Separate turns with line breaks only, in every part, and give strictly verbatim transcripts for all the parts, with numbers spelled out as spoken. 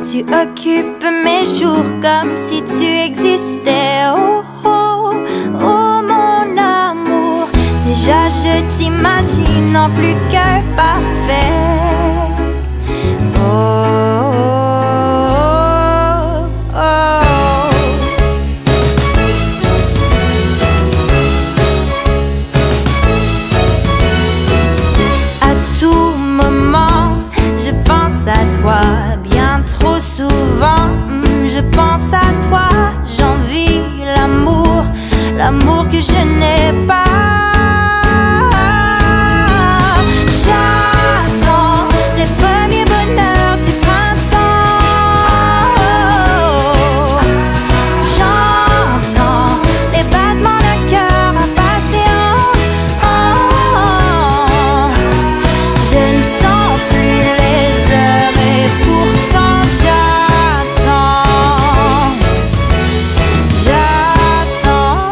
Tu occupes mes jours comme si tu existais. Oh, oh, oh mon amour. Déjà je t'imagine en plus qu'un parfait. Oh, oh, oh. À tout moment, je pense à toi. Bien trop souvent, je pense à toi. J'envie l'amour, l'amour que je n'ai pas. J'attends les premiers bonheurs du printemps. J'entends les battements de cœur impatient. Je ne sens plus les heures et pourtant j'attends. J'attends.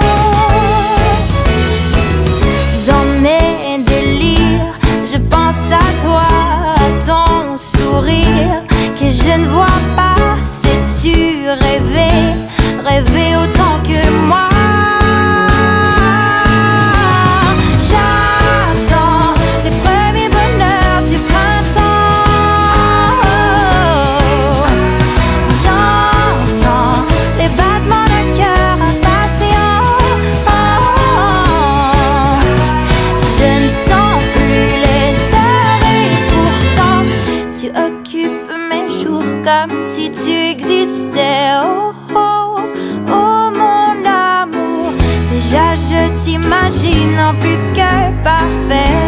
Dans mes délires, je pense à toi, à ton sourire que je ne vois pas. Sais-tu rêver, rêver autant que moi? J'attends les premiers bonheurs du printemps. J'entends les battements de cœur impatients. Je ne sens plus les heures et pourtant tu occupes mes jours comme si tu existais. Oh, oh, oh mon amour. Déjà je t'imagine en plus qu'un parfait.